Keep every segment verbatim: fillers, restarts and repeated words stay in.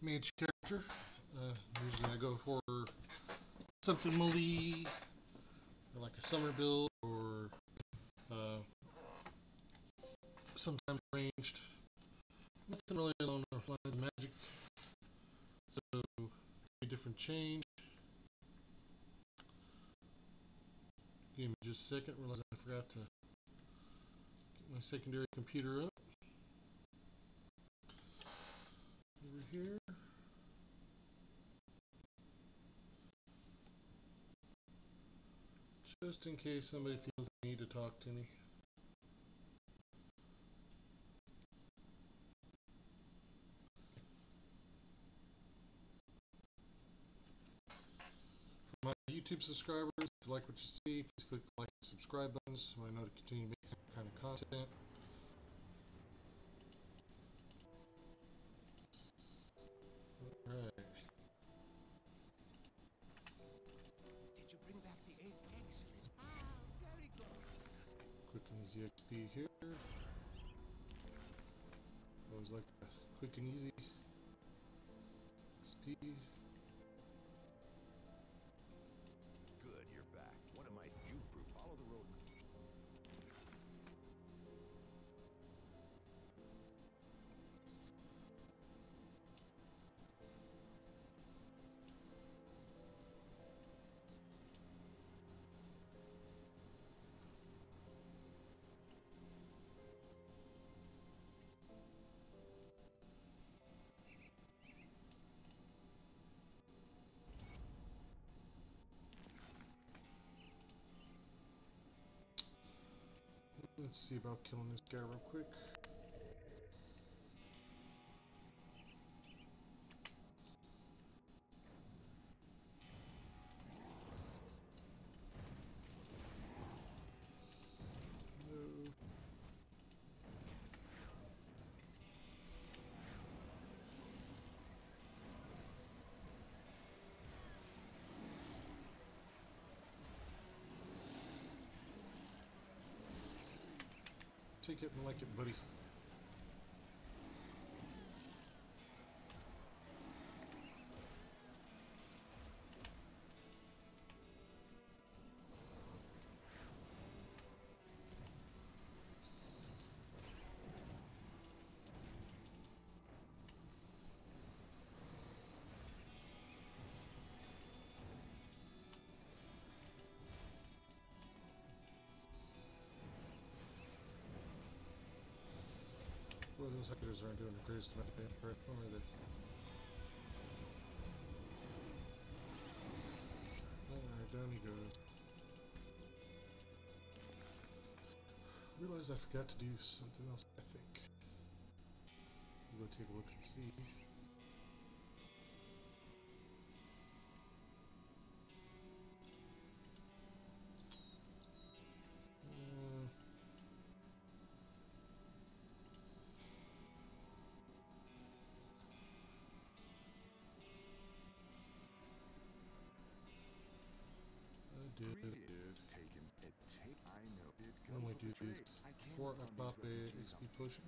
mage character. Uh, usually I go for something melee, or like a summer build, or uh, sometimes ranged. Nothing really along the lines of magic. So, a different change. Give me just a second. Realize I forgot to get my secondary computer up. Over here. Just in case somebody feels they need to talk to me. For my YouTube subscribers, if you like what you see, please click the like and subscribe buttons so I know to continue making this kind of content. Alright. Did you bring back the eighth egg? Ah, very good. Quick and easy X P here. Always like the quick and easy X P. Good, you're back. What am I? You've proved. Follow the road. Let's see about killing this guy real quick. No. Take it and like it, buddy. Well, those hackers aren't doing the greatest amount of damage, right? Or are they? Alright, down he goes. Realized I forgot to do something else, I think. We'll go take a look and see. Uh, I did, I did. Taken. It take. I know. It I only do these before I pop a X P potion.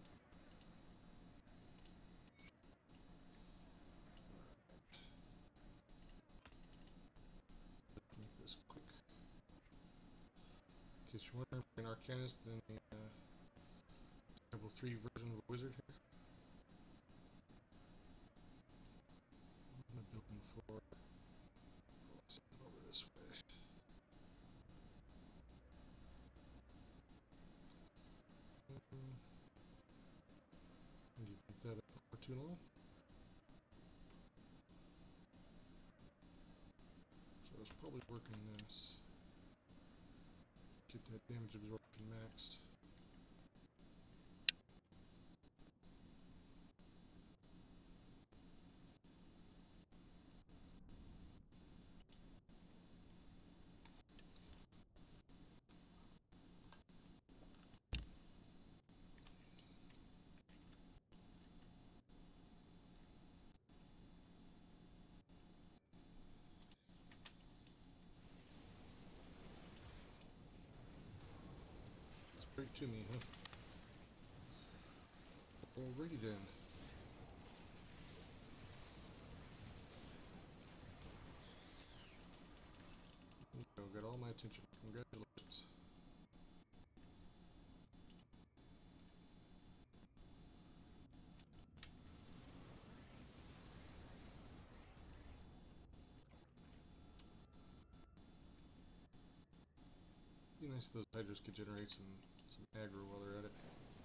Let's make this quick. In case you're wondering, I'm an Arcanist and a uh, level three version of a wizard here. I'm building for something over this way. Um, and you keep that up for too long. So I was probably working this. Get that damage absorption maxed. Straight to me, huh? Alrighty then. all my attention. Congratulations. Be nice if those hydras could generate some, some aggro while they're at it.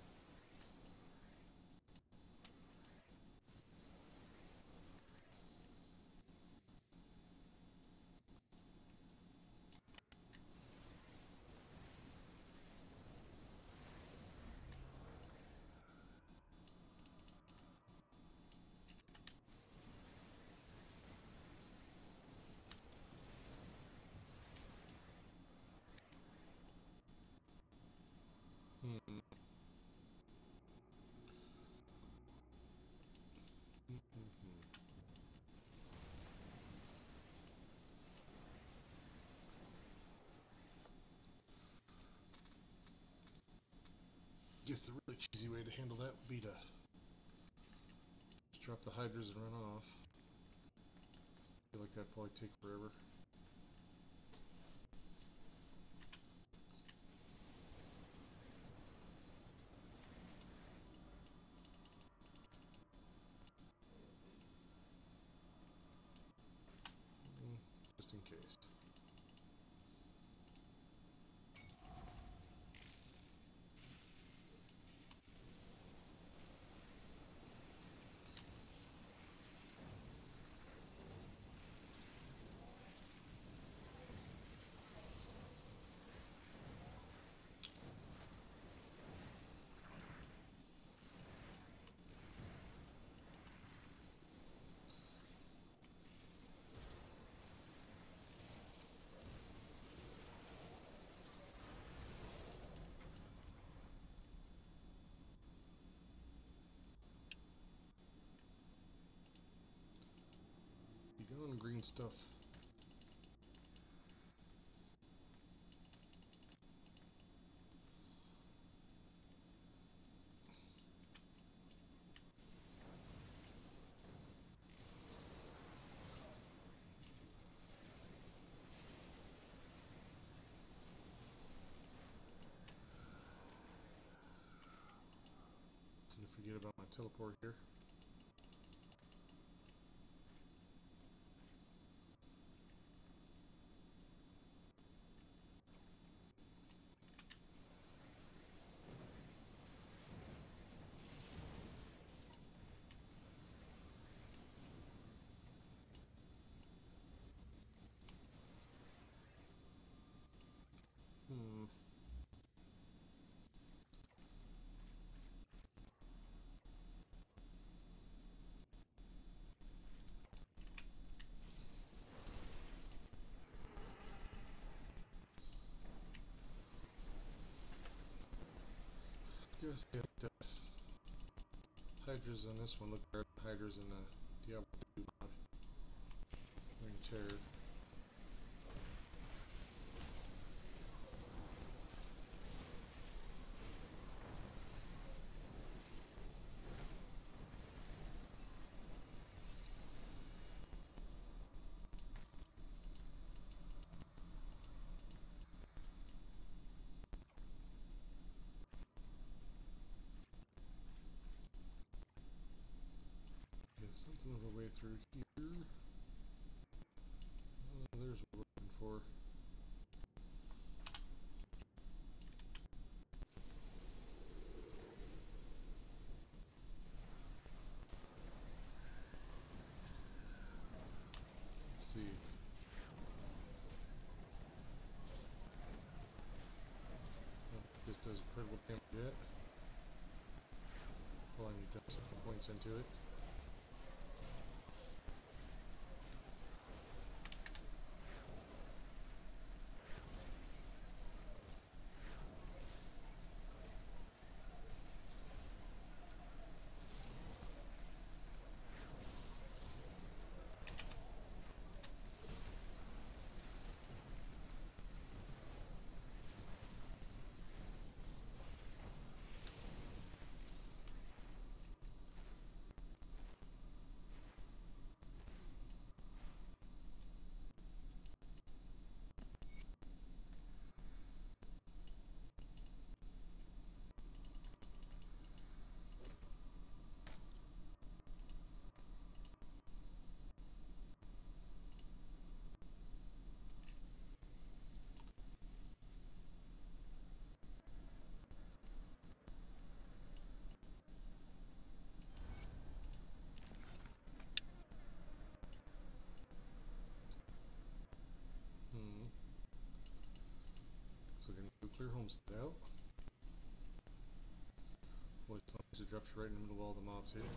Hmm. Guess the really cheesy way to handle that would be to just drop the hydras and run off. I feel like that'd probably take forever. Mm, just in case. You going green stuff. Didn't forget about my teleport here. Hmm. Guess the hydras on this one look better than hydras in the Diablo two mod. Ring Terror. Something of a way through here. Oh, there's what we're looking for. Let's see. Oh, this does incredible damage yet. Well, I need to dump some points into it. clear homestead out. Always nice, it drops right in the middle of all the mobs here.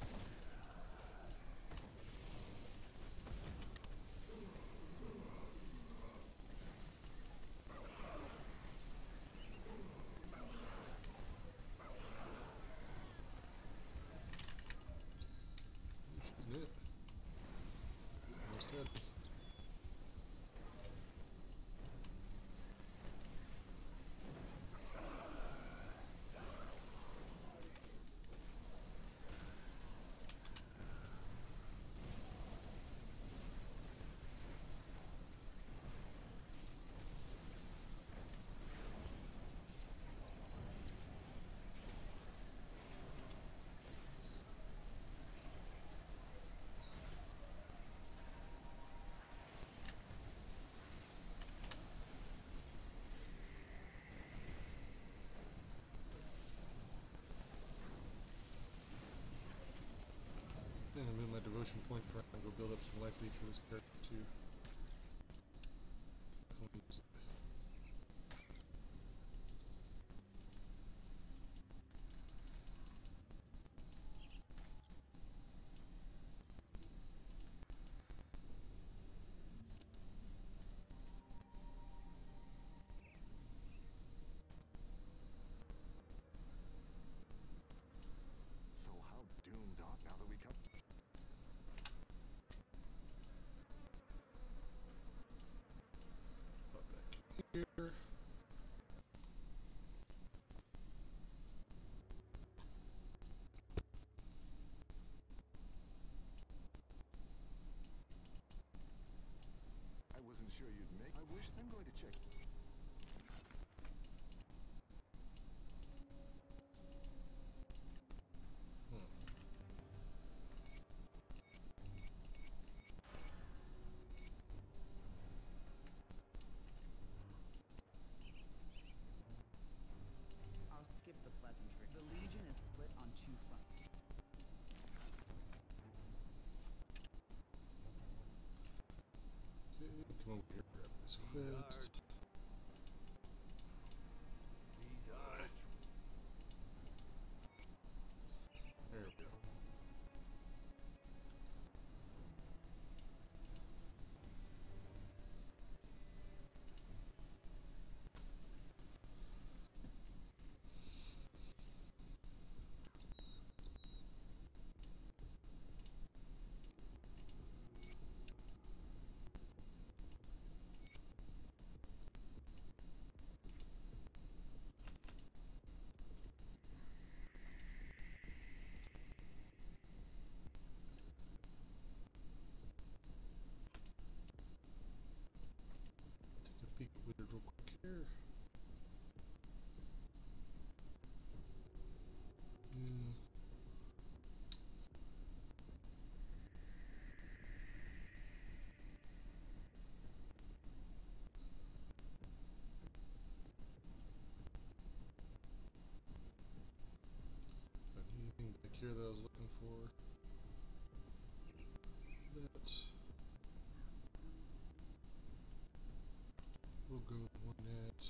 Isn't it? Almost dead. I'm gonna move my devotion point for and go build up some life lead for this character too. Definitely use it. So how doomed are now that we come? Pop back here. I wasn't sure you'd make. I wish I'm going to check. Hmm. I'll skip the pleasantry. The Legion is split on two fronts. Okay, come over here, grab this These quest. are. These are. There we go. Take a peek at Wizard real quick here. Hmm. Got anything back here that I was looking for? That. We'll go with one net.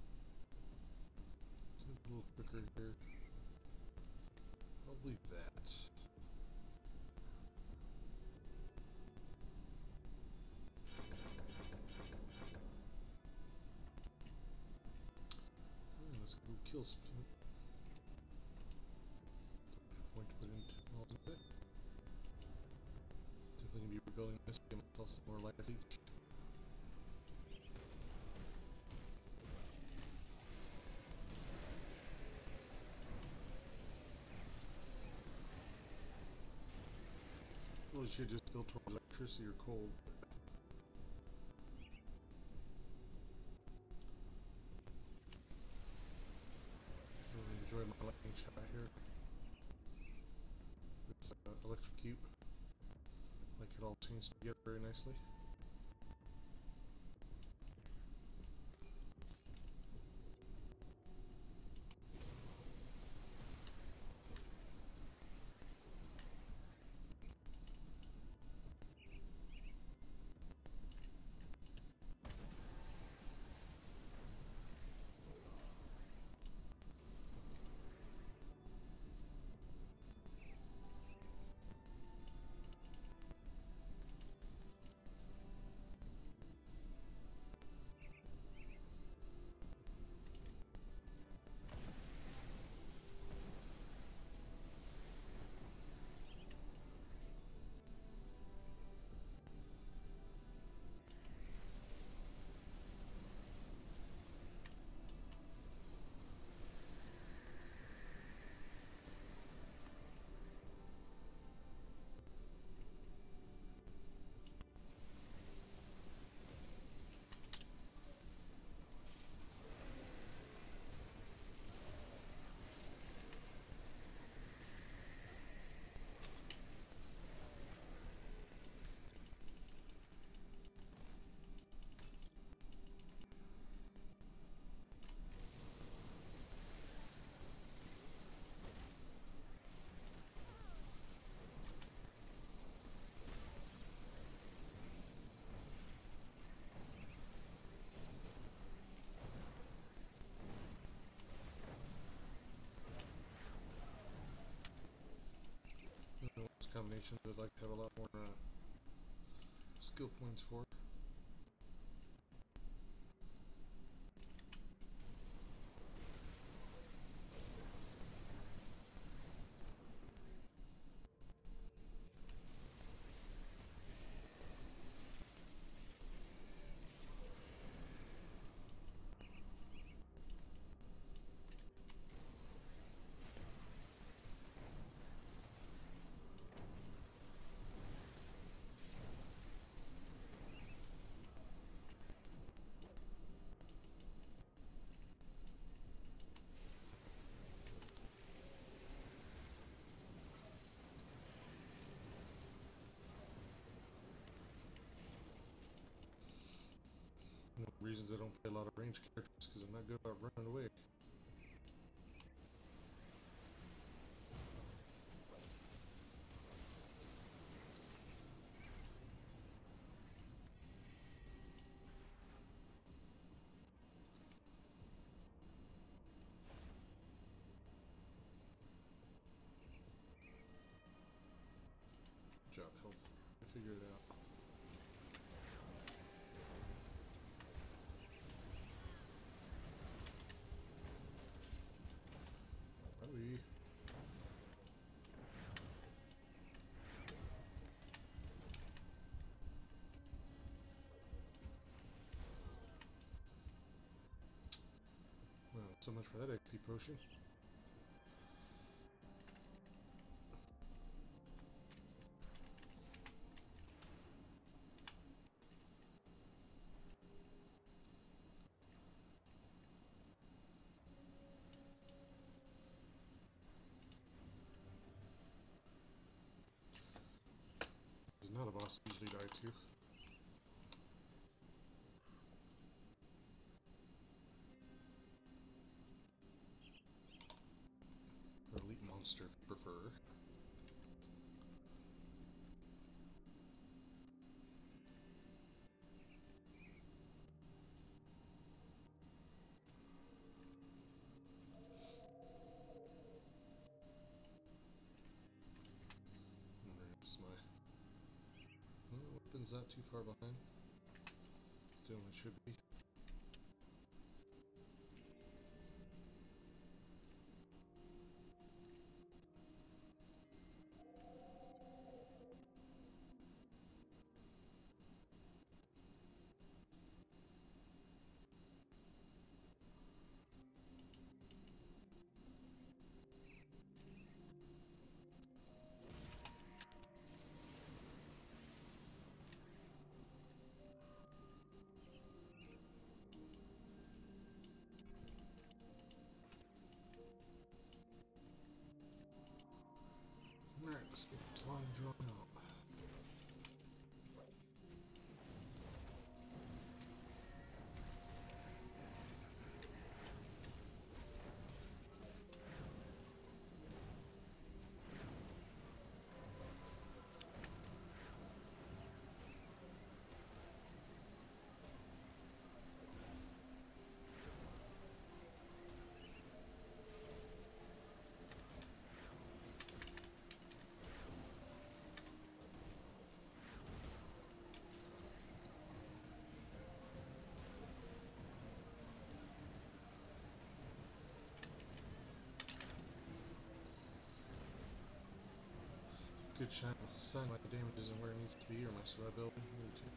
Do it a little quicker here. Probably that. Alright, let's go kill some. Point to put into all of it. Definitely gonna be rebuilding this. Get myself some more life each. Really should just go towards electricity or cold. Really enjoy my lightning shot here. This uh, electrocute. Like it all changed together very nicely. combination that I'd like to have a lot more uh, skill points for. One of the reasons I don't play a lot of ranged characters because I'm not good about running away. Good job, health. I figured it out. Howdy. Well, so much for that X P potion. This is not a boss I usually die to. Or elite monster if you prefer. There's my well, weapon's not too far behind. Still it should be. Alright, let's get this line drawn out. Good shot. Sign my damage isn't where it needs to be, or my survivability. Need to.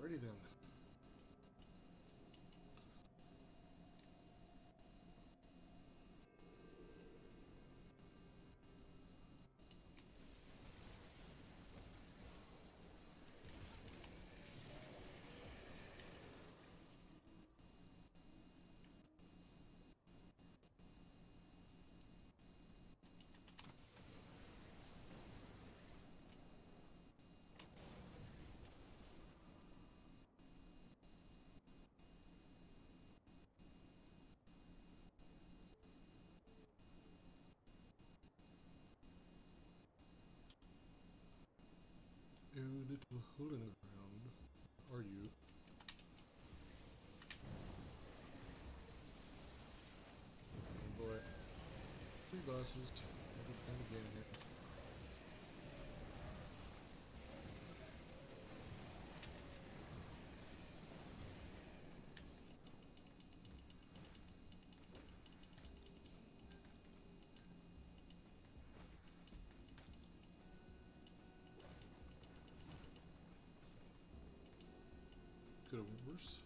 Alrighty then. You little hole in the ground. Are you? Oh boy. Three bosses. And again here. Could have went worse.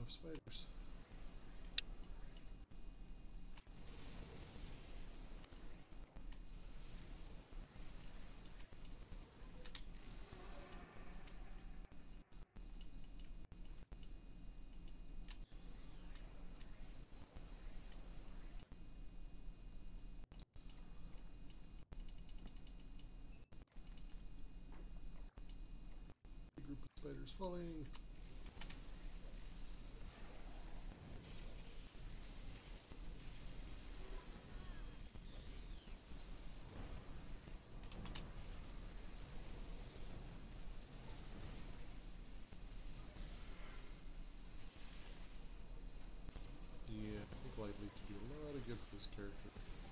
of spiders. Group of spiders falling. Yeah, I think light leaf would do a lot of good for this character.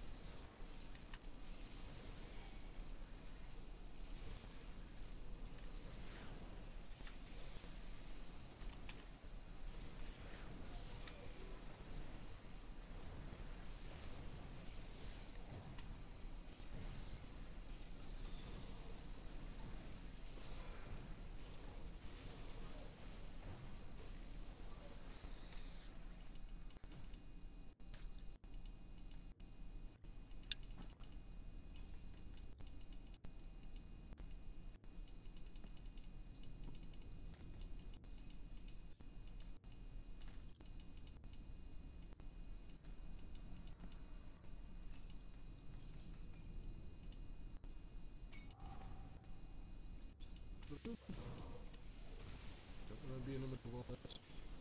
Don't want to be in the middle of all that.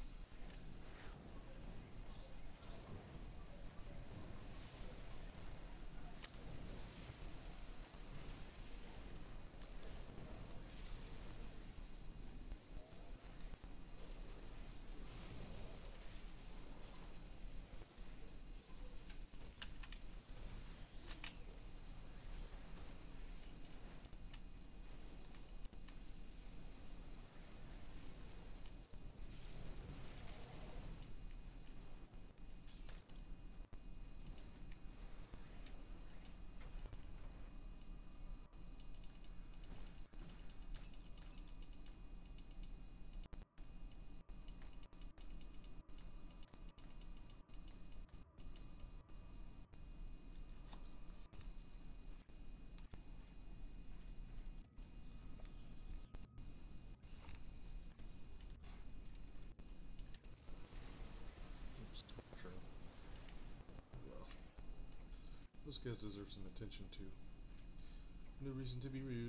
Well, those guys deserve some attention too. No reason to be rude.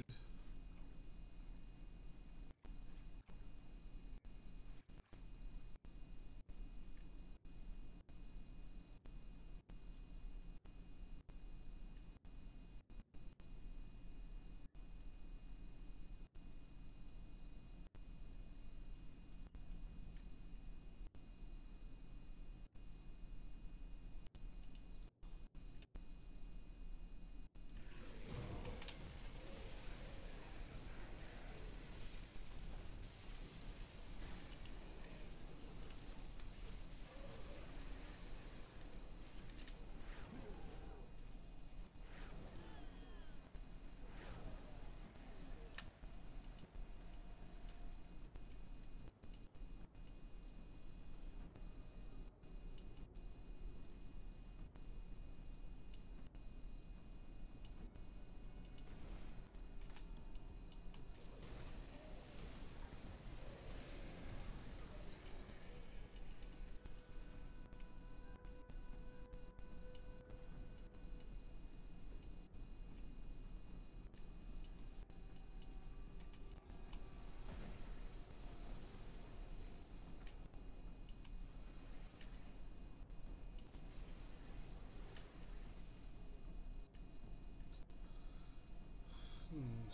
Hmm.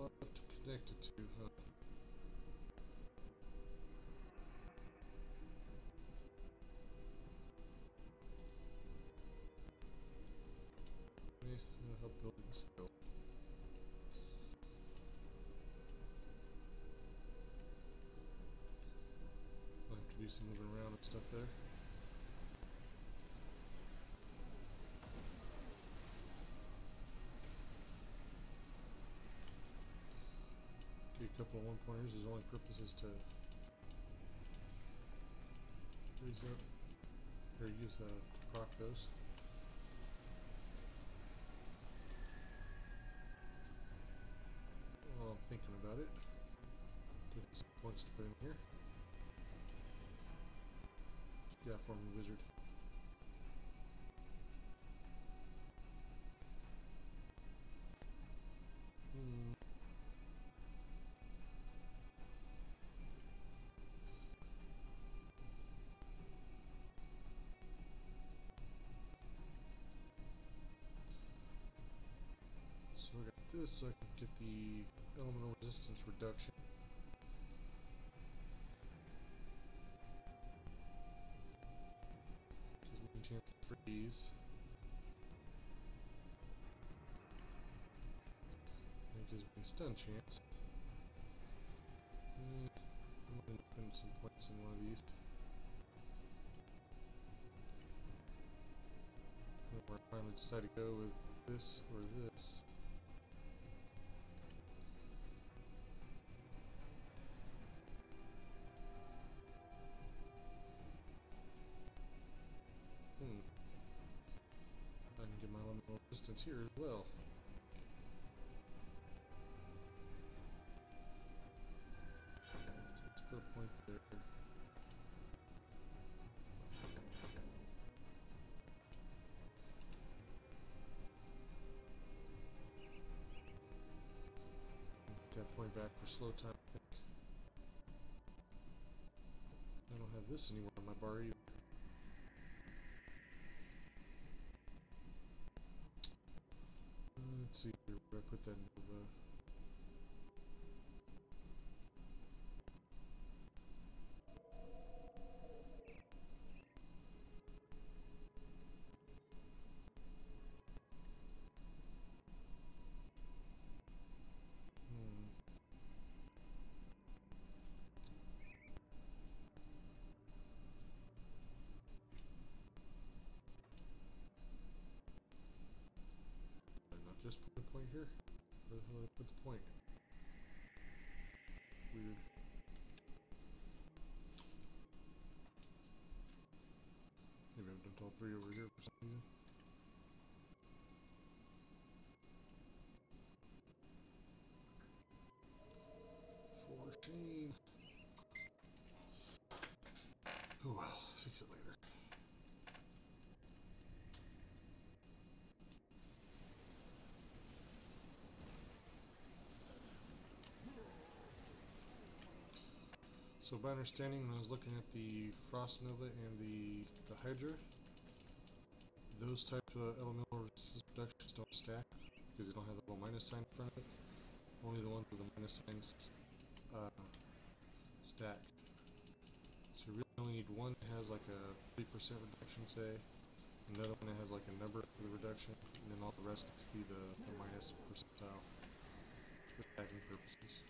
what to connect it to, huh? Yeah, I'll help build it still. I'll have to do some moving around and stuff there. A couple of one pointers. His only purpose is to raise up or use uh, to proc those. While I'm thinking about it, give me some points to put in here. Yeah, for me, wizard. Hmm. So I got this, so I can get the elemental resistance reduction. Gives me a chance to freeze. And it gives me a stun chance. Mm, I'm going to put some points in one of these. Where I finally decide to go with this or this. Hmm. I can get my elemental resistance here as well. So let's put a point there. Get that point back for slow time, I think. I don't have this anywhere on my bar either. Let's see here, where I put that Nova. Hmm. Did I not just put a point here? Where the hell did I put the point? Weird. Maybe I've dumped all three over here for some reason. For shame. Oh well, fix it later. So by understanding, when I was looking at the Frost Nova and the, the Hydra, those type of elemental resistance reductions don't stack because they don't have the little minus sign in front of it. Only the ones with the minus signs uh, stack. So you really only need one that has like a three percent reduction, say, another one that has like a number for the reduction, and then all the rest is be the, the minus percentile for stacking purposes.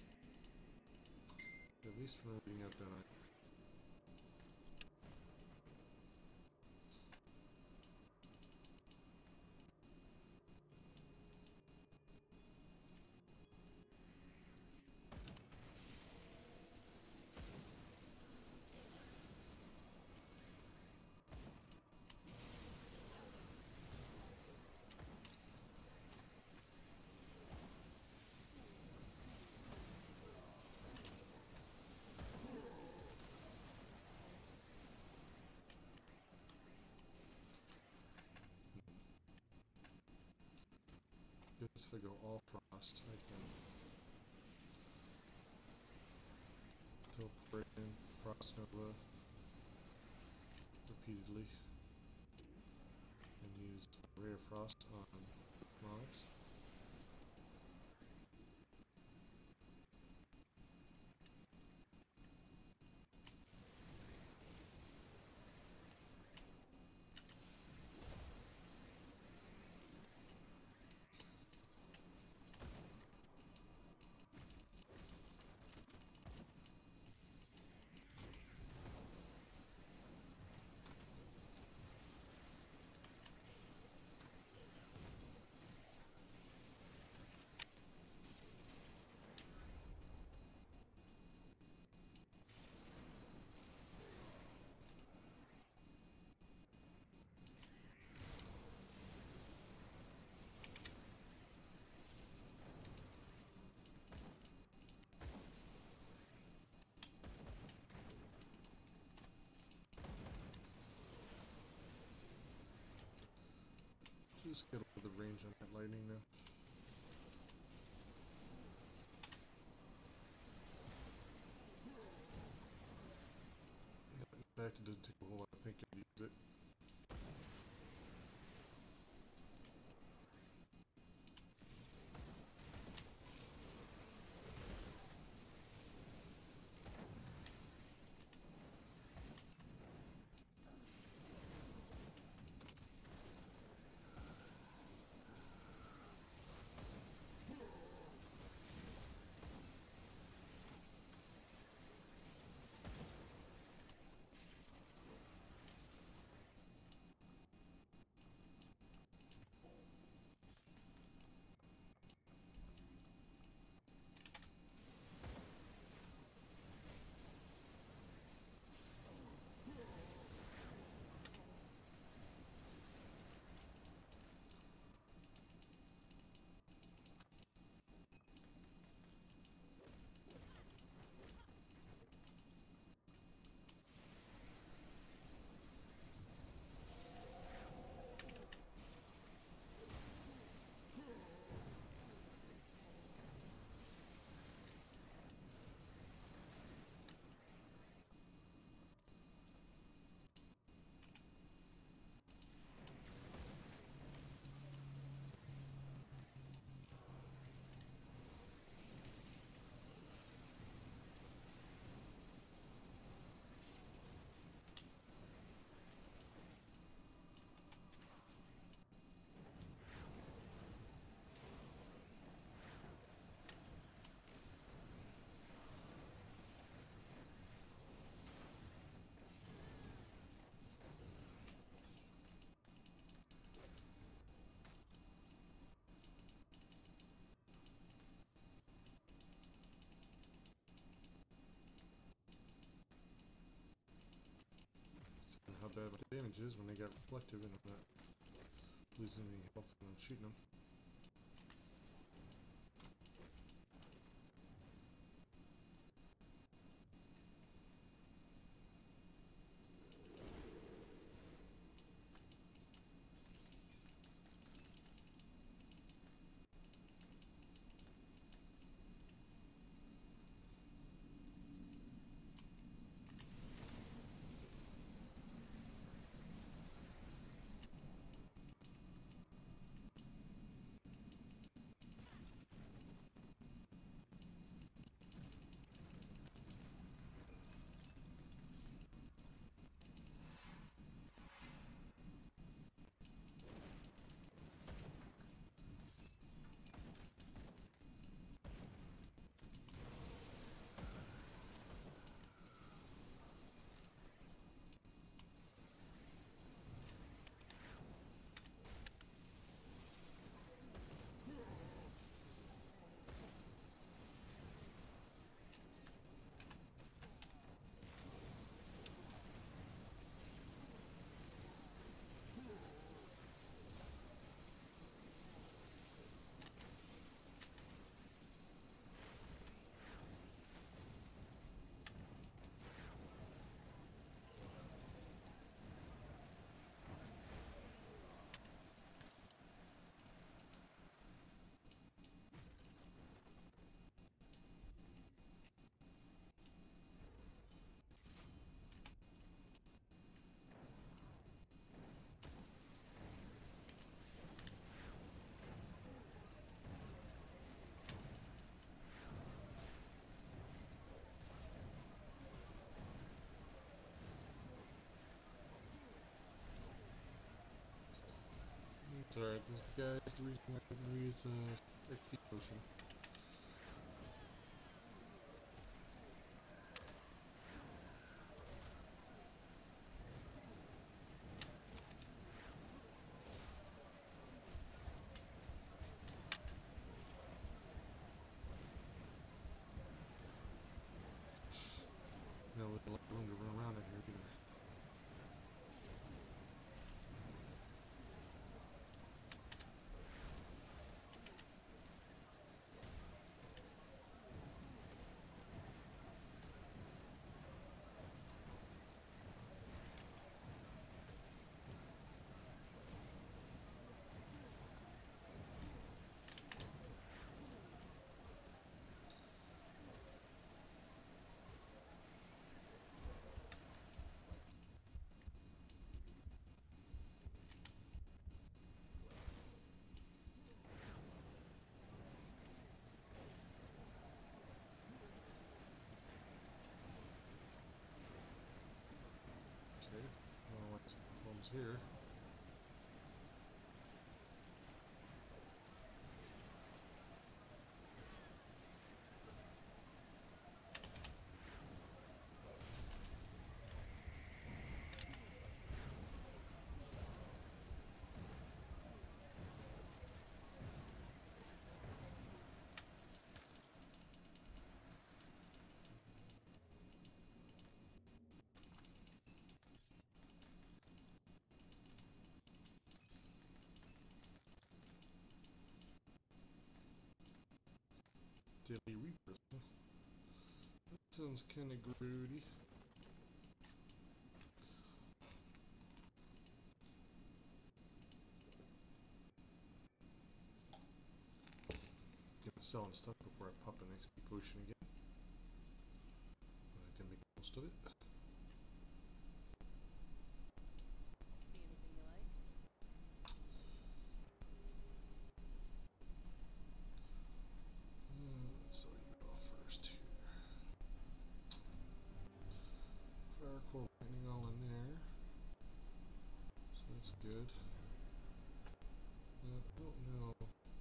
At least from reading I've done it. Guess if I go all frost, I can teleport in Frost Nova repeatedly and use Ray of Frost on mobs. Just get a little range on that lightning now. In fact, it doesn't take a whole lot of thinking to use it. Seeing how bad my damage is when they got reflective and I'm not losing any health when I'm shooting them. It's alright, this guy's the reason I couldn't use uh, X P potion. No, we don't have room to run around in here either. towards here. Deadly Reapers. Huh? That sounds kind of grody. Gonna selling stuff before I pop an X P potion again. I can make the most of it. See anything you like? Uh, let's sell you off first here. Fire core lightning all in there. So that's good. Uh, I don't know.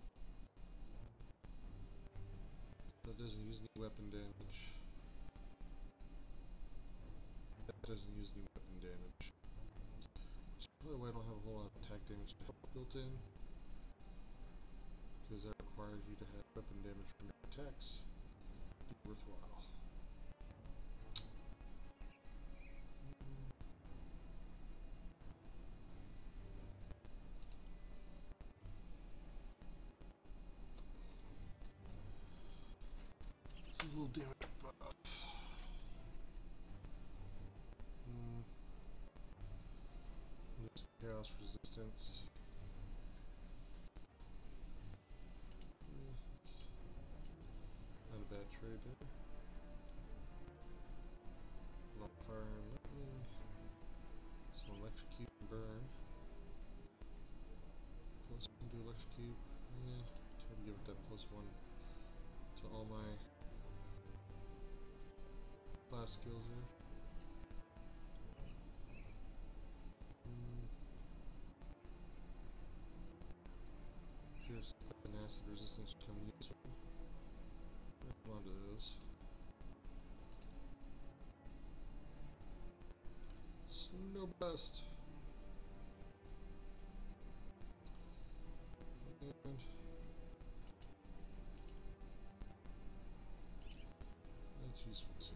That doesn't use any weapon damage. That doesn't use any weapon damage. Which is probably why I don't have a whole lot of attack damage to health built in. Because that requires you to have weapon damage from your attacks to be worthwhile. It's a little damage buff. Hmm. There's chaos resistance. Hmm. Not a bad trade there. Long fire and lightning. Some electrocute and burn. Plus one to electrocute. Yeah, try to give it that plus one to all my class skills there. Mm. Pierce and acid resistance become useful. Hold on to those. Snow Burst. And that's useful too.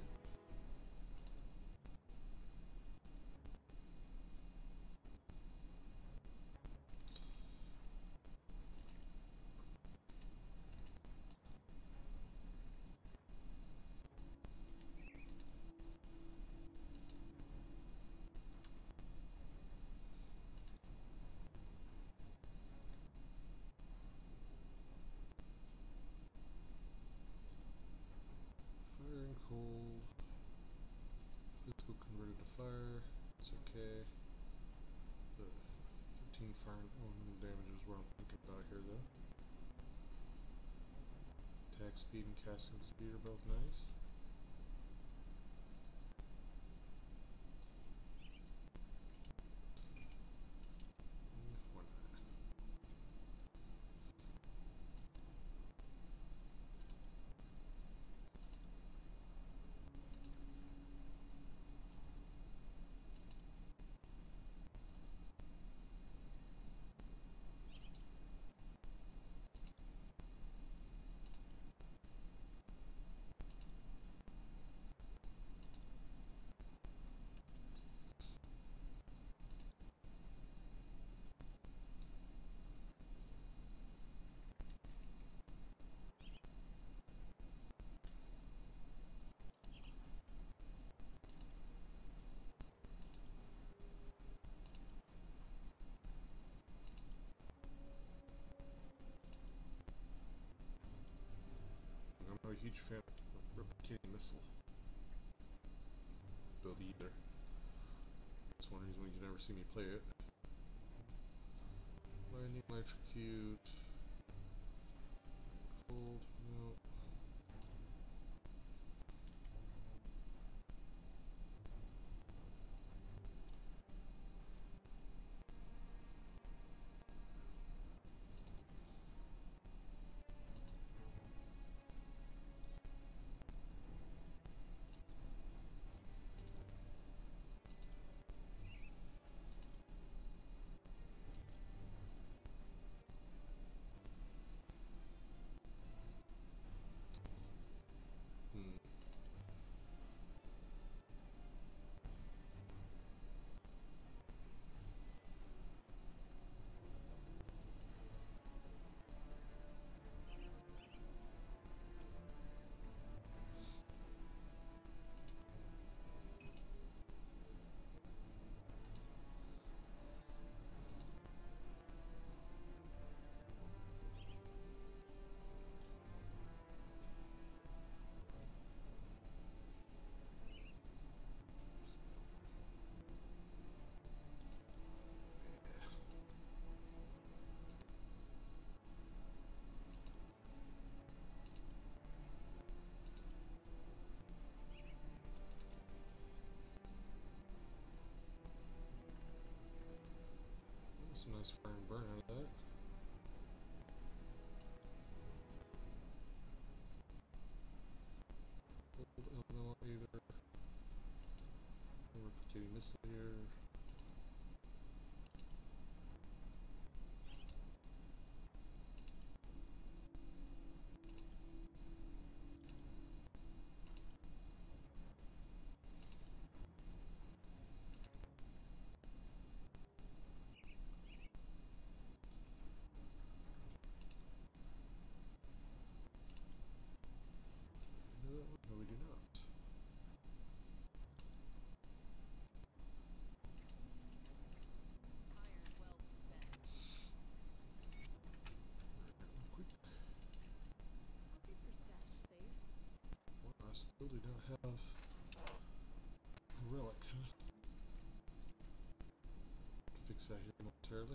Fire and cold. Physical converted to fire. It's okay. The fifteen fire and elemental damage is what I'm thinking about here though. Attack speed and casting speed are both nice. Mm, why not? I'm not a huge fan of replicating missile build either. That's one reason why you never see me play it. Lightning, electrocute, cold, no. some nice fire and burn out of that. Old elemental either. Replicating this layer. No, we do not. Well, I still do not have a relic, huh? Fix that here momentarily.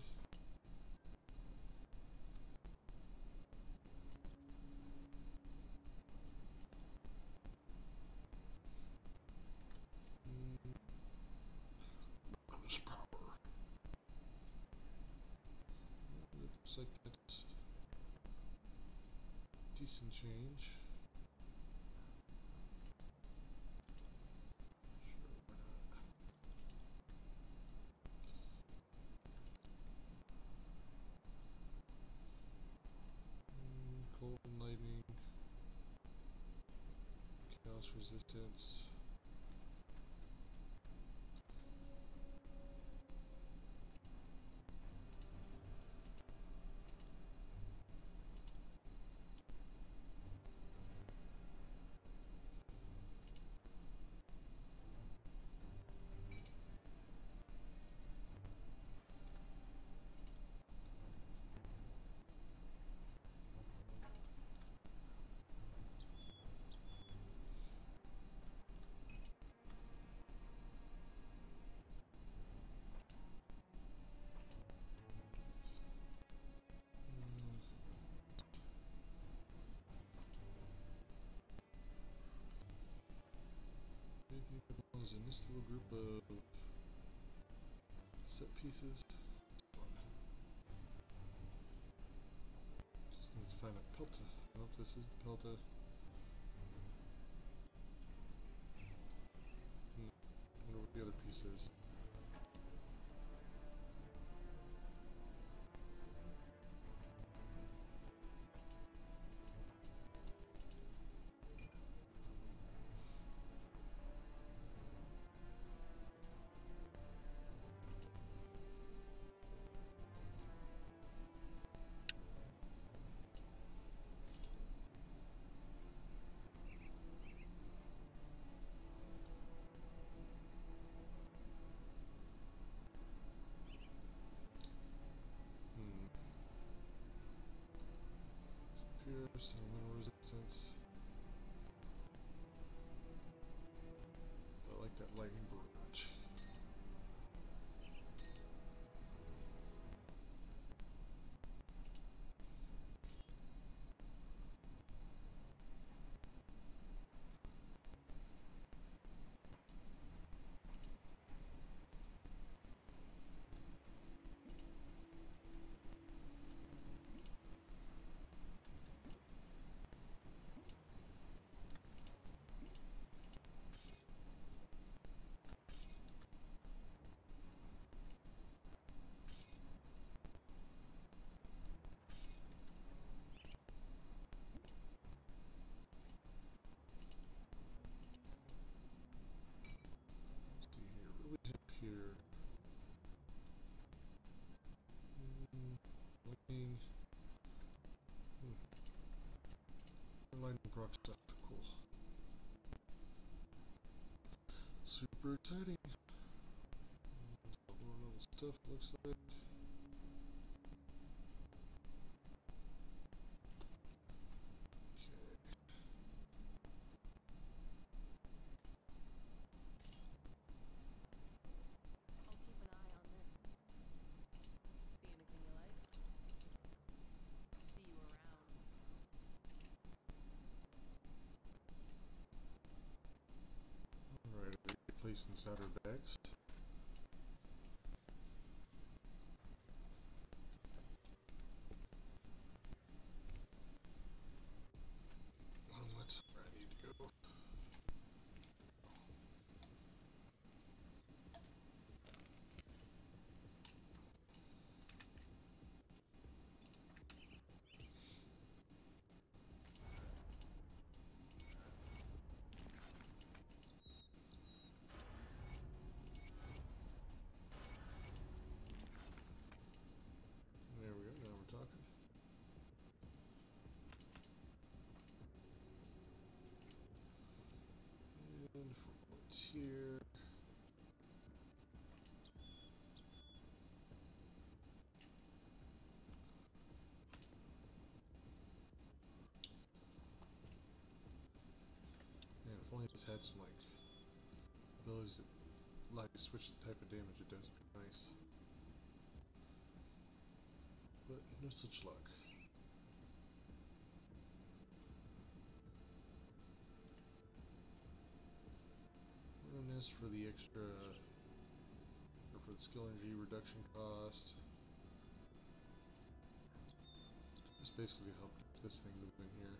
Power. It looks like that's decent change. Sure, why not? Mm, cold and lightning. Chaos resistance. Anything that belongs in this little group of set pieces. Just need to find a pelta. Nope, this is the pelta. Hmm. I wonder what the other piece is. Hmm. Pierce, elemental resistance. I like that lightning barrage. See here, what do we have here? Mm, lightning. Hmm. Lightning proc stuff, cool. Super exciting. Lower level stuff looks like. Alright, are we placing outer bags? And for what's here. Man, if only this had some like abilities that allow you to switch the type of damage it does, would be nice. But no such luck. And this for the extra, or for the skill energy reduction cost. Just basically help keep this thing moving here.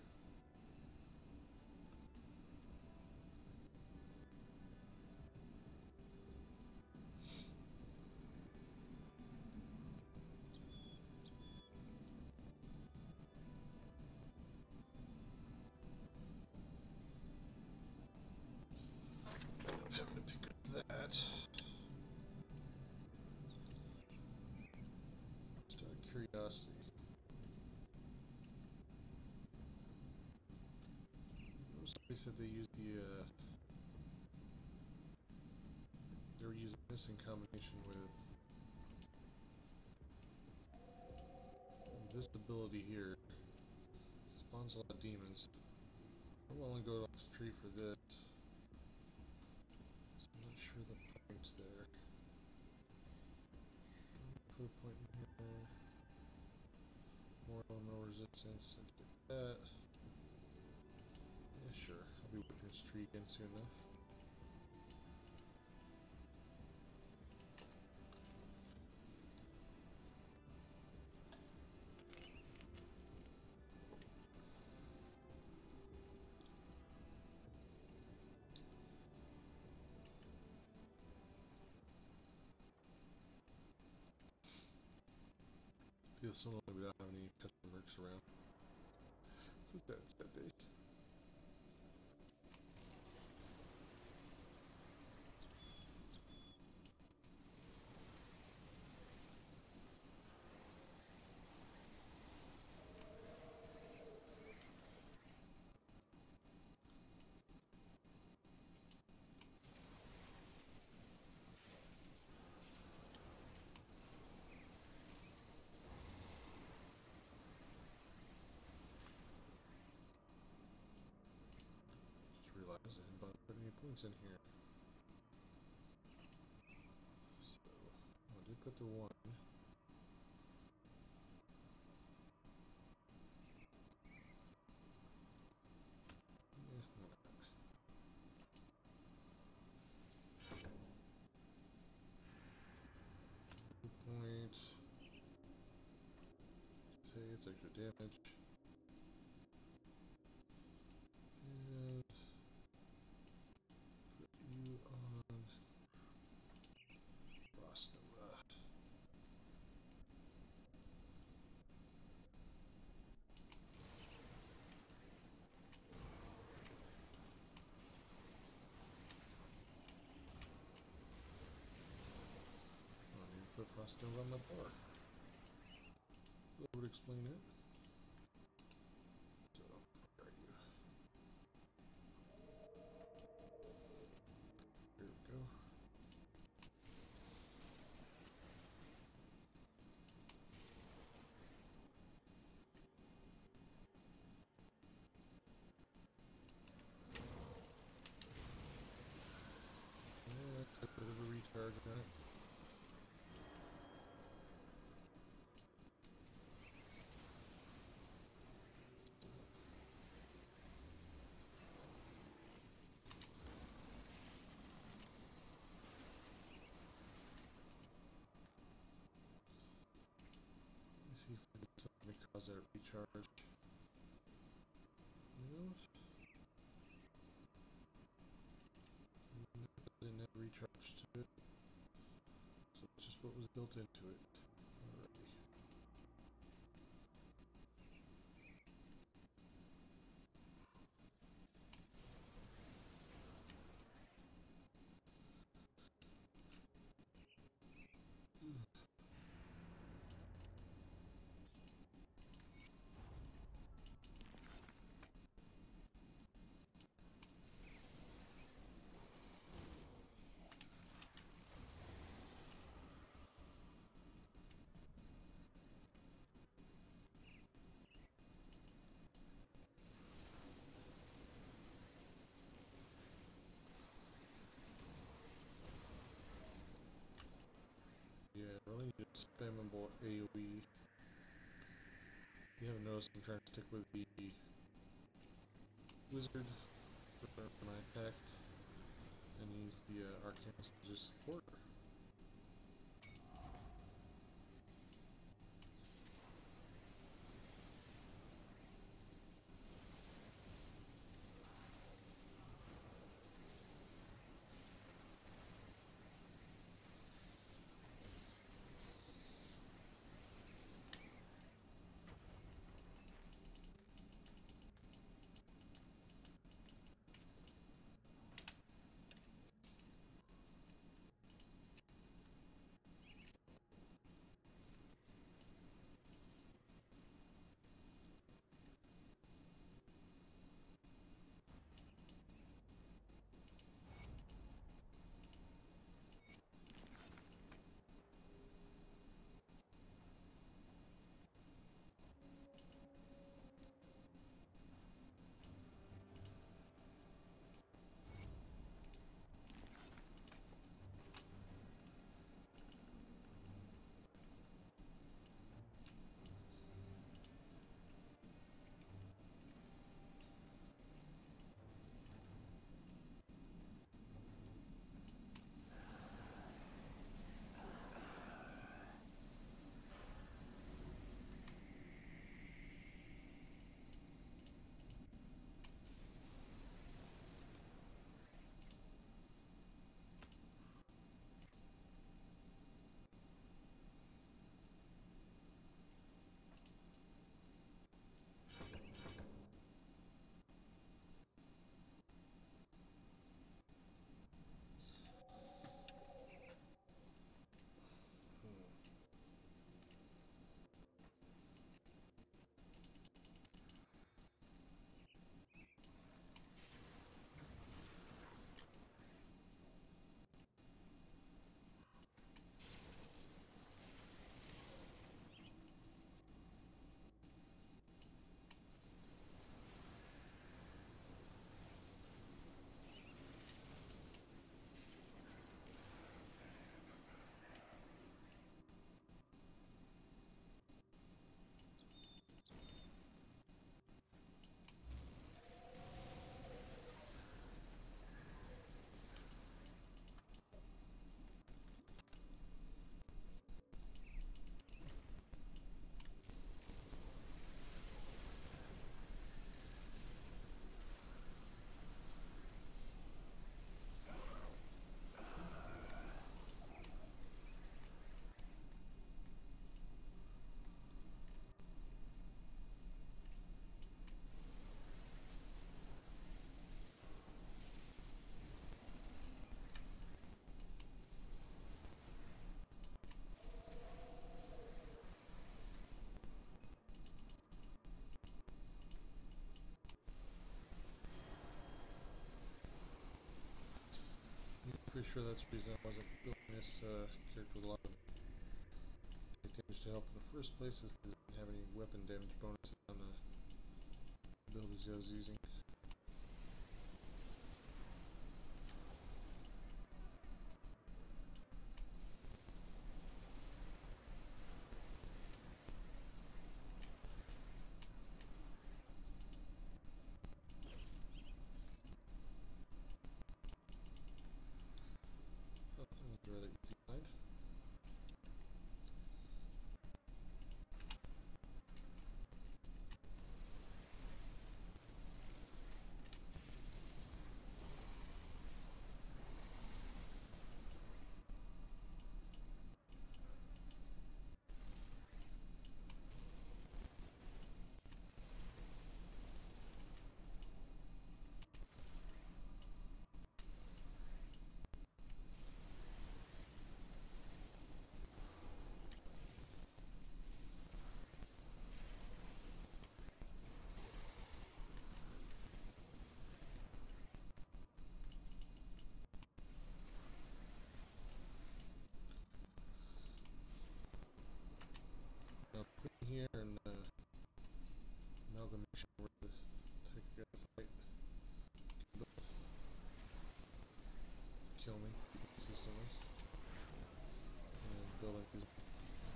End up having to pick up that. Just out of curiosity. Somebody said they used the, uh, they were using this in combination with this ability here. It spawns a lot of demons. I'm only going off the tree for this. So I'm not sure the point there. Put a point in here. More elemental resistance and get that. Yeah, sure. I'll be working this tree again soon enough. Feels so lonely without having any custom mercs around. It's a sad, sad day. Just realized I didn't bother putting any points in here. So, I did put the one. Yeah, why not? Two points. Say it's extra damage. And put you on Rosnova. I need to put Rosnova on the bar. That would explain it. So, where are you? Here we go. Yeah, that's a bit of a recharge on it. Let's see if I can do something to cause that recharge. No. Didn't have recharge to it. So it's just what was built into it. Alrighty. spammable AoE. You haven't noticed I'm trying to stick with the wizard for my attacks and use the uh, arcanist as just support. Pretty sure that's the reason I wasn't building this uh, character with a lot of damage to health in the first place, is because it didn't have any weapon damage bonuses on the abilities I was using. Oh, that was a rather easy find. Now, Queen here and uh, Amalgamation were the take a fight. Both kill me consistently. And building these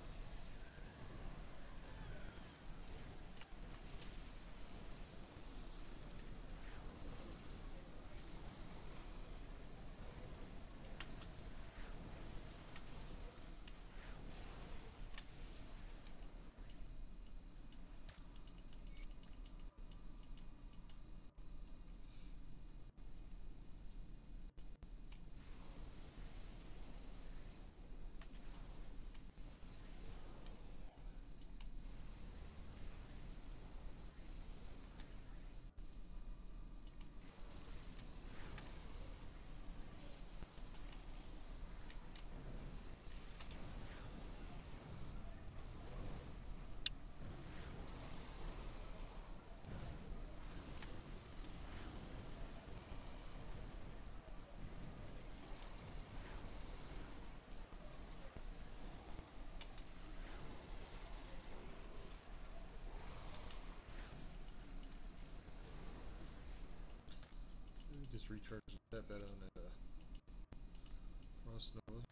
recharge that bad on that uh, Frost Nova.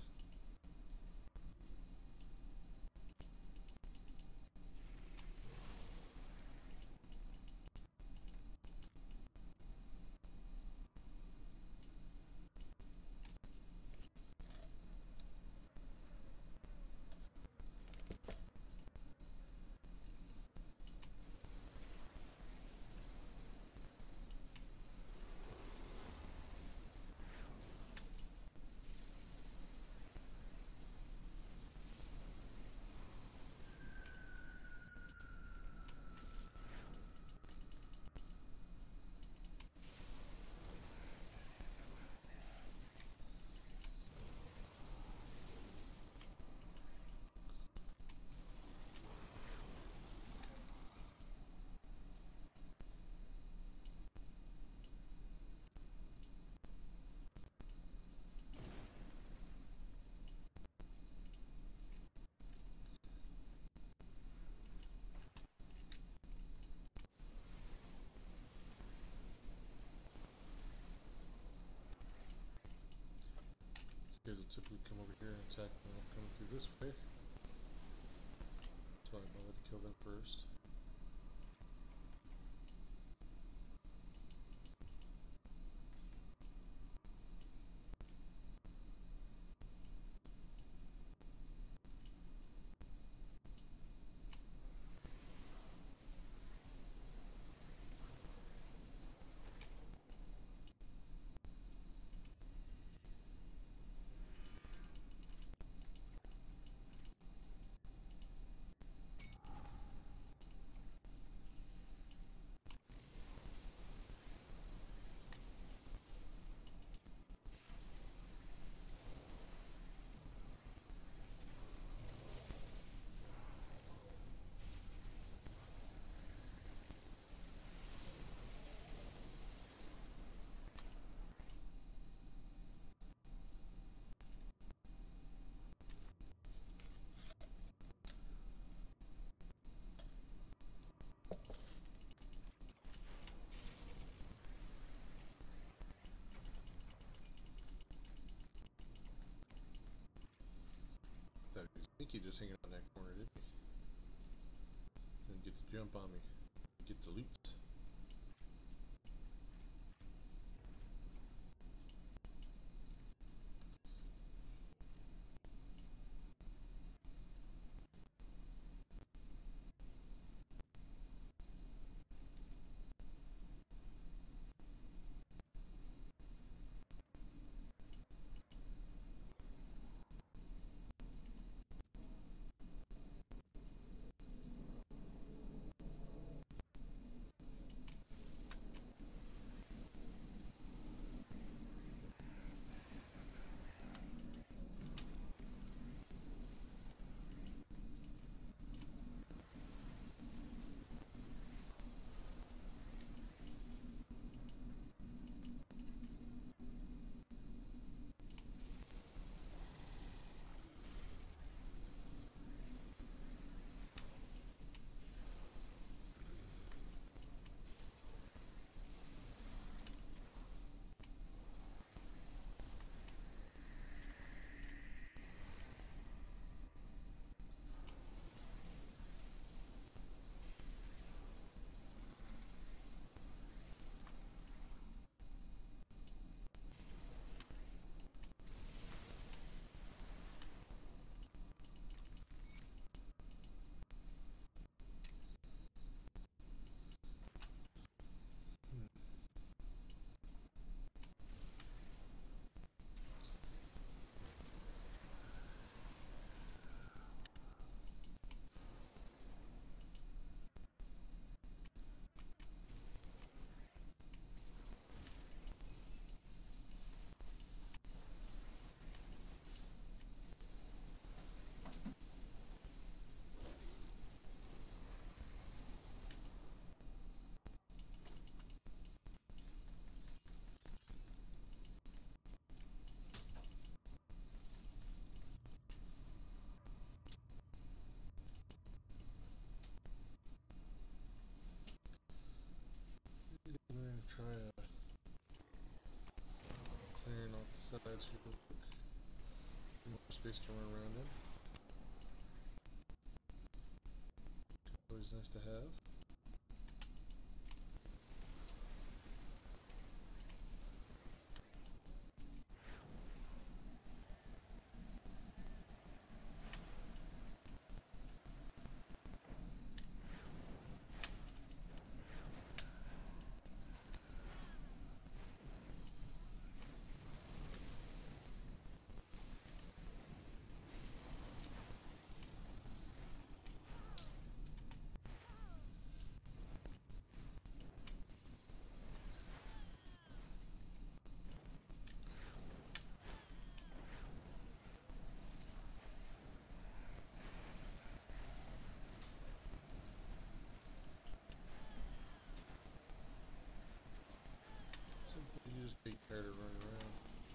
These guys will typically come over here and attack when I'm coming through this way. So I'm gonna let it kill them first. That was sneaky just hanging on that corner, didn't he? Didn't get to jump on me. Get the loots. I'm gonna try a sides here real quick. More space to run around in. Always nice to have. Simply you just get tired of running around.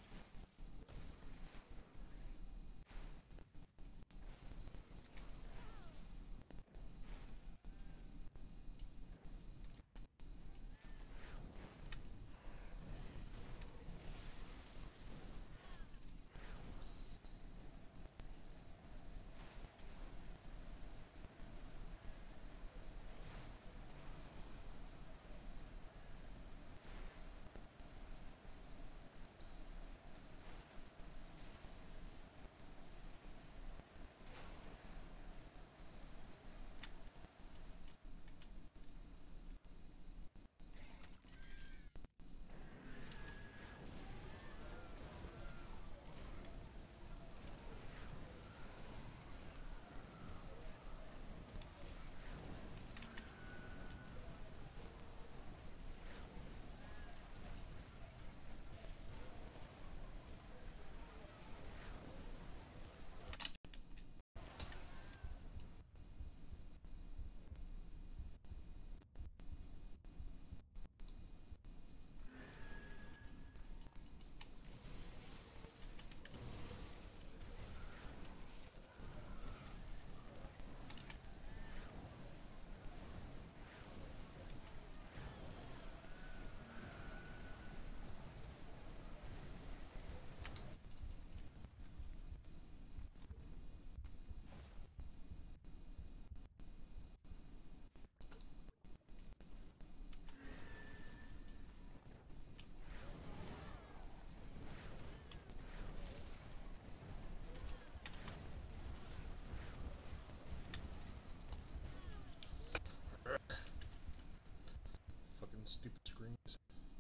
Fucking stupid screens.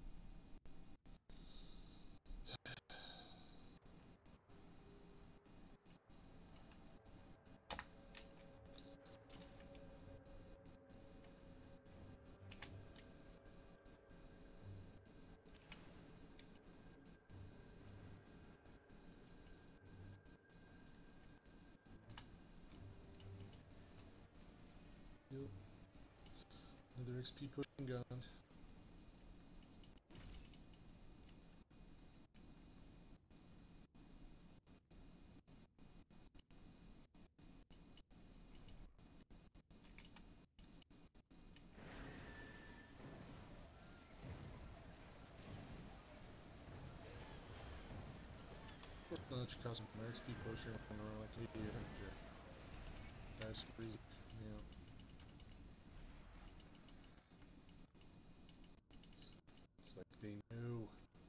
Yep. Another X P pushing gun. I'll let you cause some X P pushing around like an idiot, aren't you? Guys, freeze. Yeah. It's like they knew.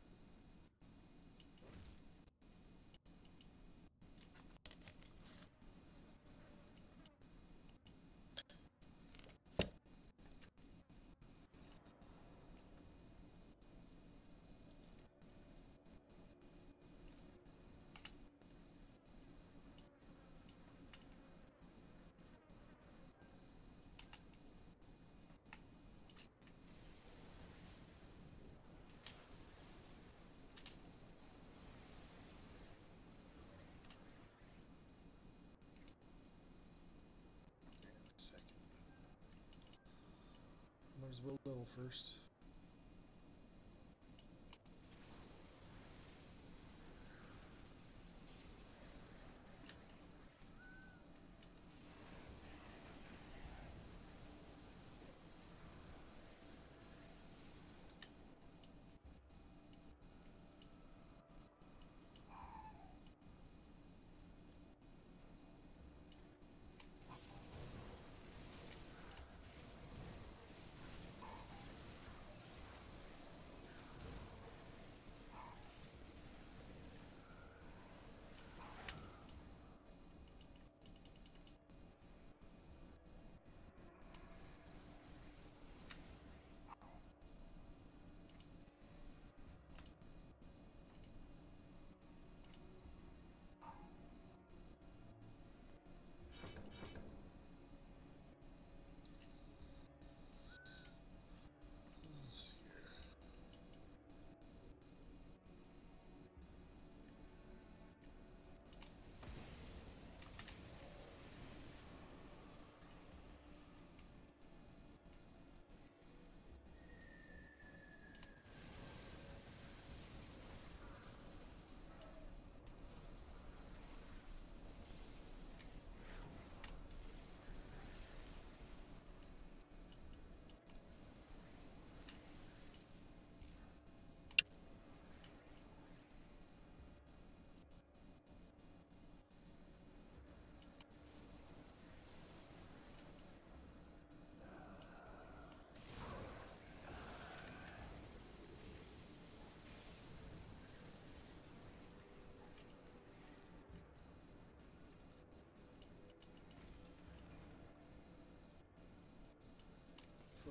Second. Might as well level first.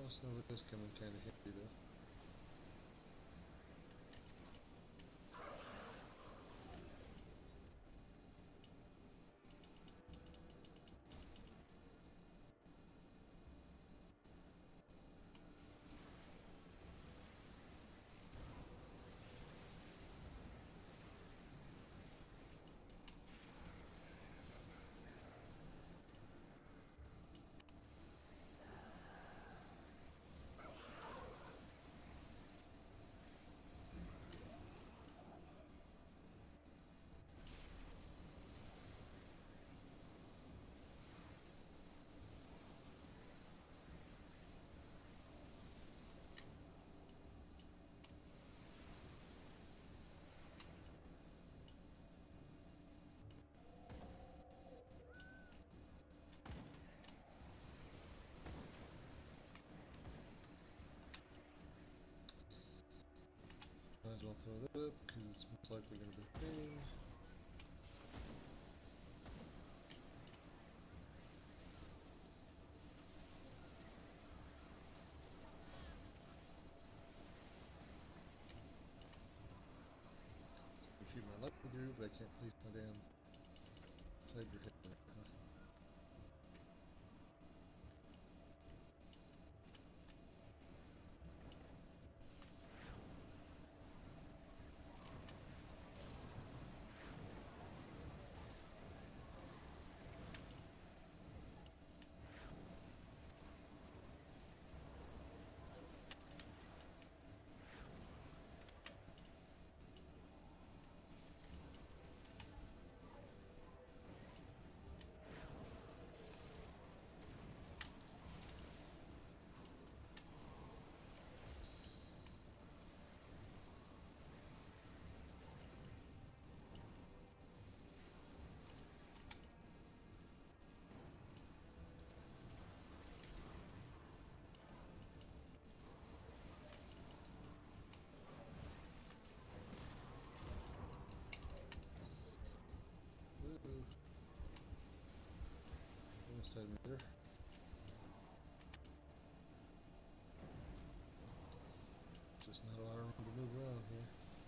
Frost Nova does come in kind of handy though. Might as well throw that up because it's most likely going to be a thing. Shoot my lightning through, but I can't place my damn Hydra head right now. Almost had me there. Just not a lot of room to move around here.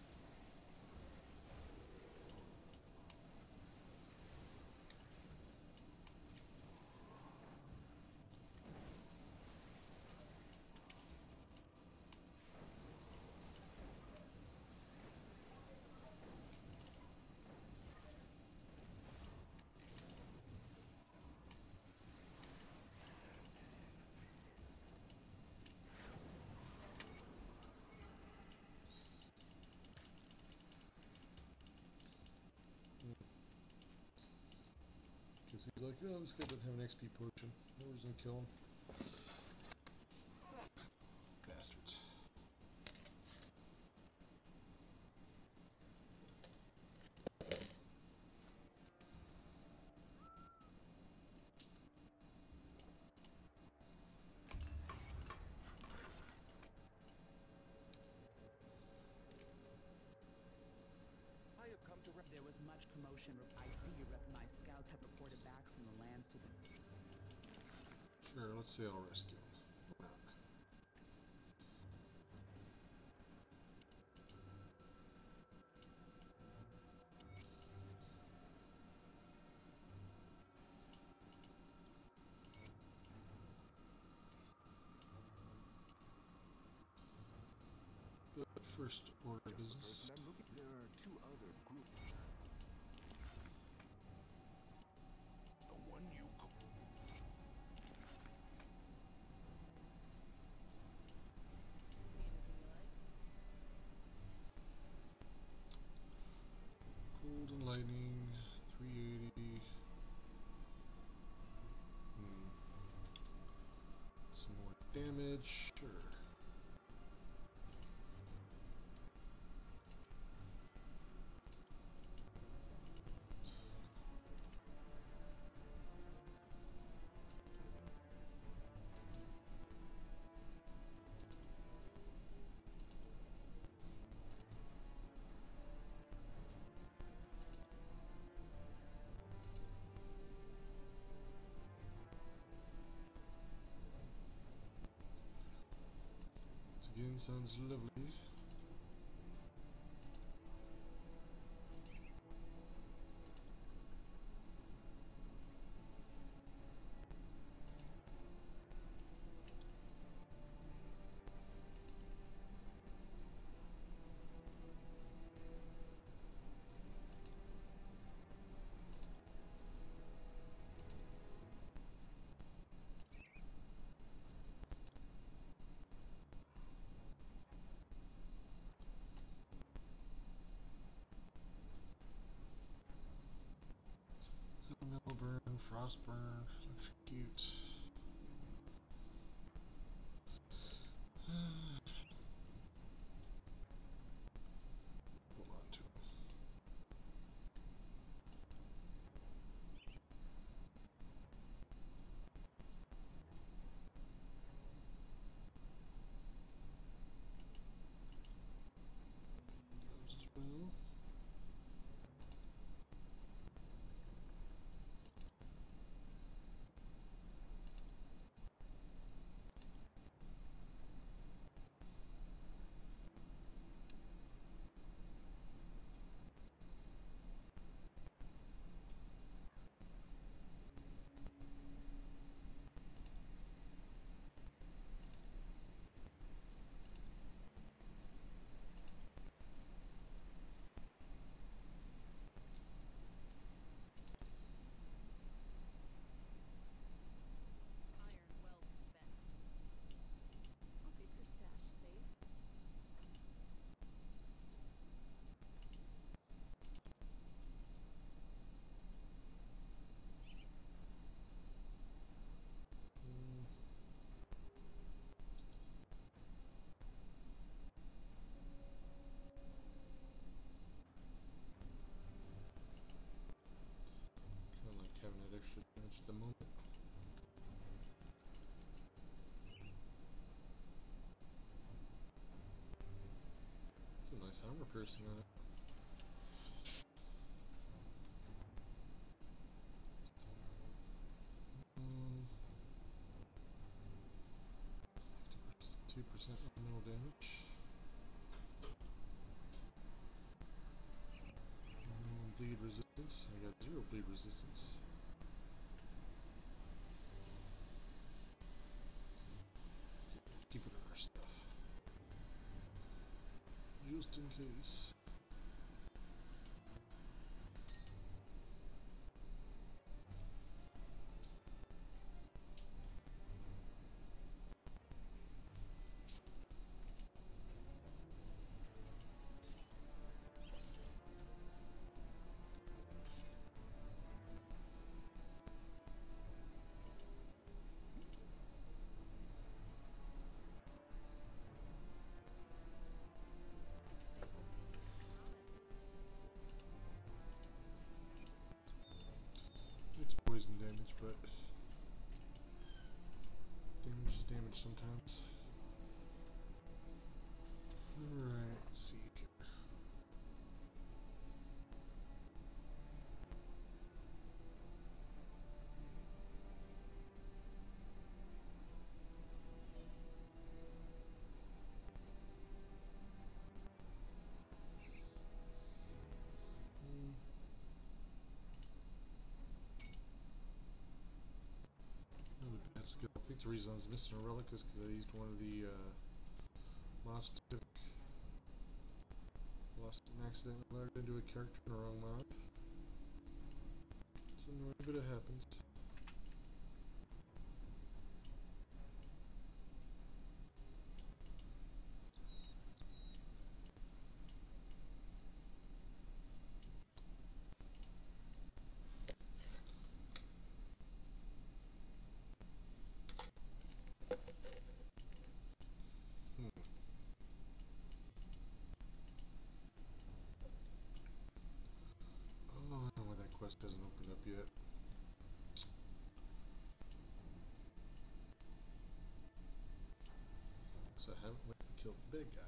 Because he's like, oh, this guy doesn't have an X P potion. No reason to kill him. Bastards. I have come to rep. There was much commotion. I see you rep. My scouts have reported back from the lands to the. Sure, let's say I'll rescue him. Why not? But first order of Just the business. person I'm looking. There are two other groups. The one you call. Cold and lightning, three eighty. Hmm. Some more damage, sure. again sounds lovely. Elemental burn, frost burn, electrocute. Hold on to him. Those as well. Iron well spent. I'll keep your stash safe. Mm. Kind of like having that extra damage at the moment. It's a nice armor piercing on it. Mm. two percent elemental damage. Mm, bleed resistance. I got zero bleed resistance. Keep it in our stuff. Just in case. It's poison damage, but damage is damage sometimes. Alright, let's see here. Hmm. Really bad skill. I think the reason I was missing a relic is because I used one of the uh, mod specific. Lost an accident, loaded into a character in the wrong mod. It's annoying, but it happens. Hmm. Oh, I don't know why that quest hasn't opened up yet. So I haven't went and killed the big guy.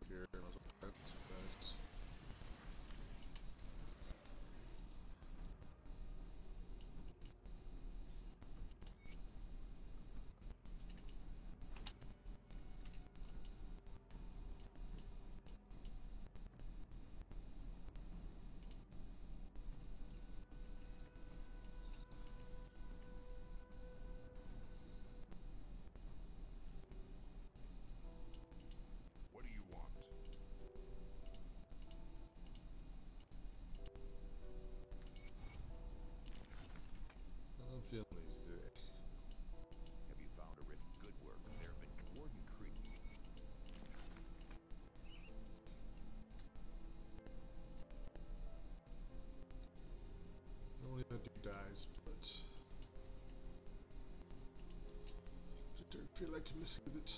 here. I was like, that's nice. What do you want? I'm feeling lazy today. Have you found a rift? Good work. There have been Warden Creek. Only that dude dies, but I don't feel like messing with it.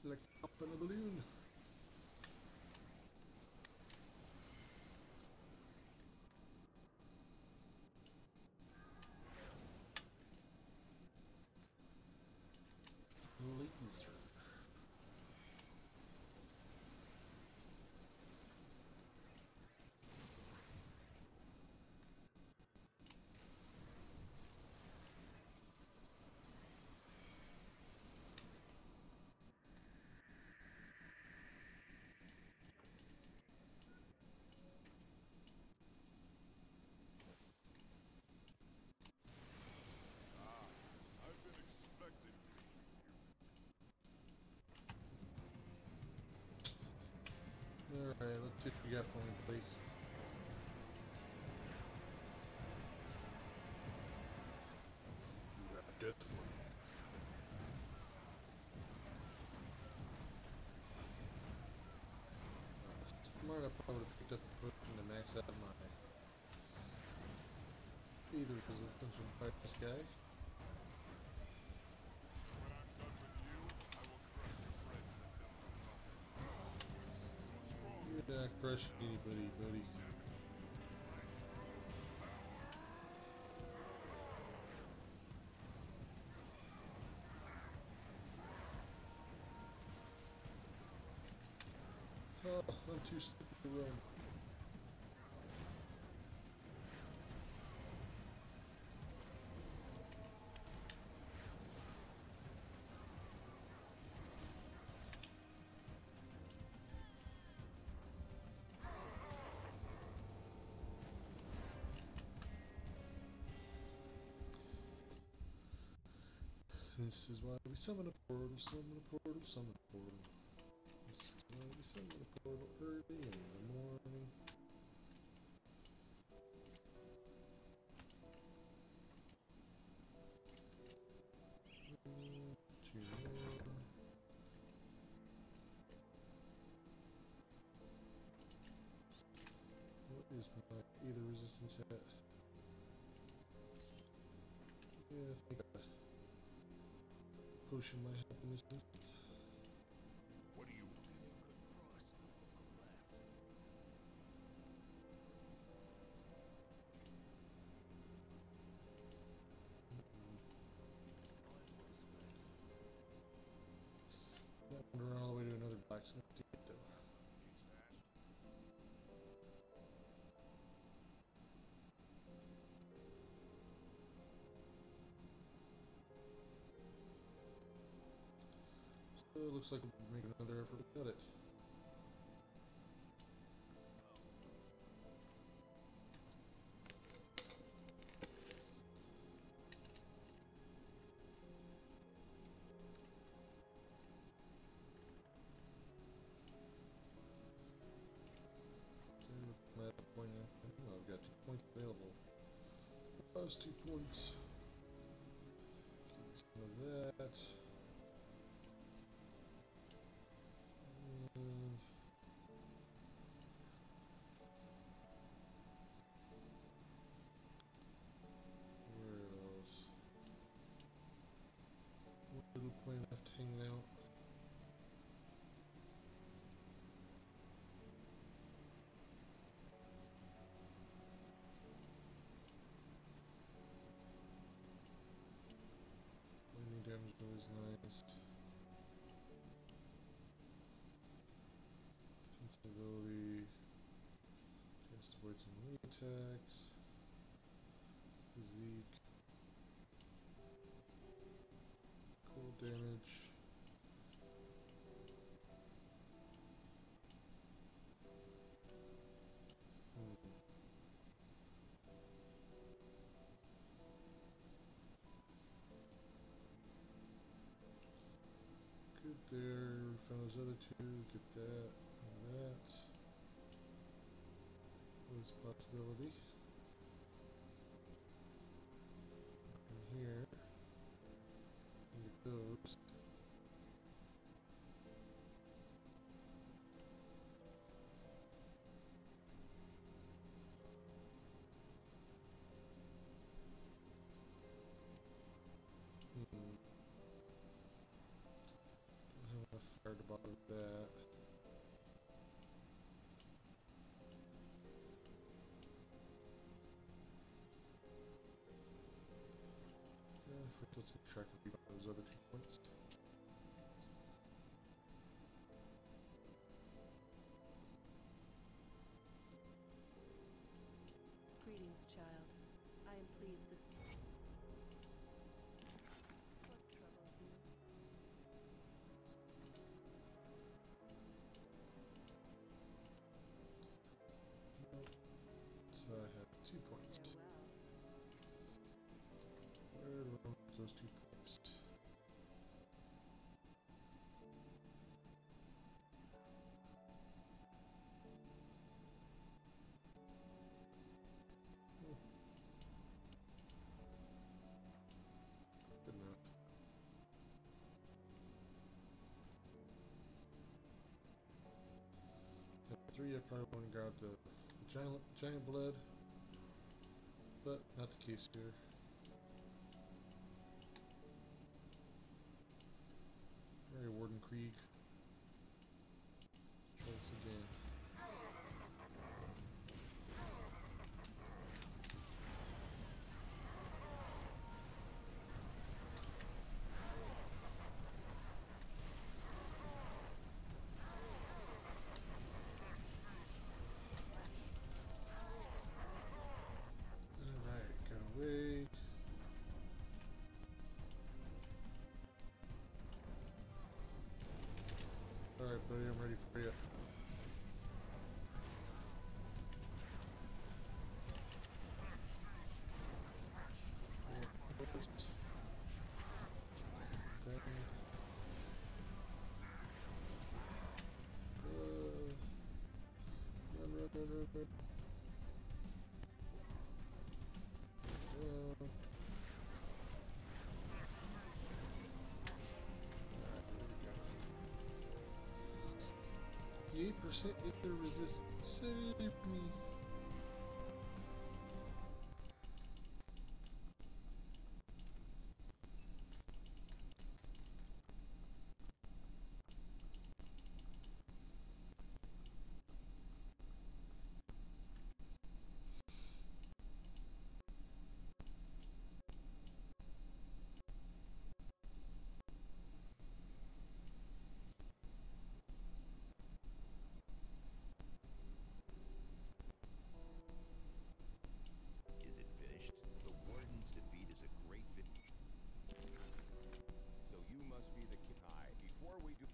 like up in a balloon. Laser. I've been expecting you. Alright, let's see what you got for me, buddy. You got death for me. Smart, I probably would have picked up a potion to max out my either resistance from fight this guy. When I'm done with you, I will crush your friends and help you. You're not crushing anybody, buddy. Oh, I'm too stupid to run. This is why we summon a portal, summon a portal, summon a portal. This is why we summon a portal early in the morning. Mm, two more. What is my either resistance at? Yeah, I think a potion might help in this instance. What do you want? That went around all the way to another blacksmith to get though. So it looks like we'll make another effort without it. My other point now. I've got two points available. Those two points. Give me some of that. And where else? One little point left hanging out. Lightning damage is always nice. Defense ability. Chance to avoid some melee attacks. Physique. Cold damage. Hmm. Good there. Found those other two. Get that and that. Always a possibility. In here. And get those. Hmm. Don't I fired the bottom of that. Yeah, first let's keep track of those other two points. Greetings, child. I am pleased to see. What troubles you? So I have two points. Farewell. Where do I put those two points? Oh. Good enough. At three, I probably want to grab the, the giant, giant blood, but not the case here. Alright, Warden Krieg. Try this again. Alright, got away. Alright, buddy, I'm ready for you. First. Then. Uh, run, run, run, run, run. Uh, The eight percent ether resistance saved me. Is it finished? The Warden's defeat is a great fit. So you must be the king. Aye, before we do.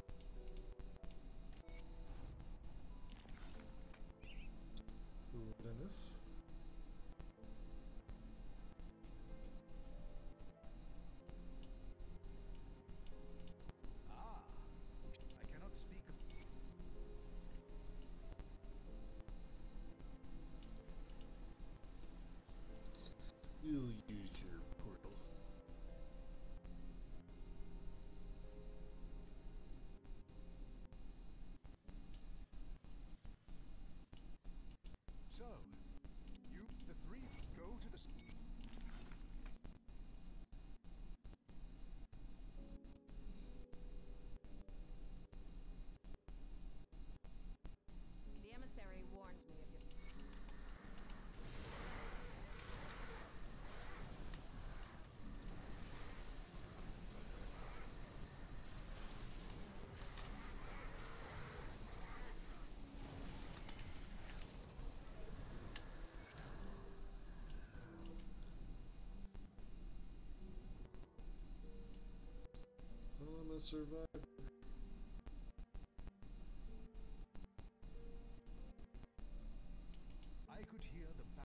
Good enough. Ah, I cannot speak of. We'll use your portal. So, you, the three, go to the. s- The emissary warned me of your... I'm a survivor. I could hear the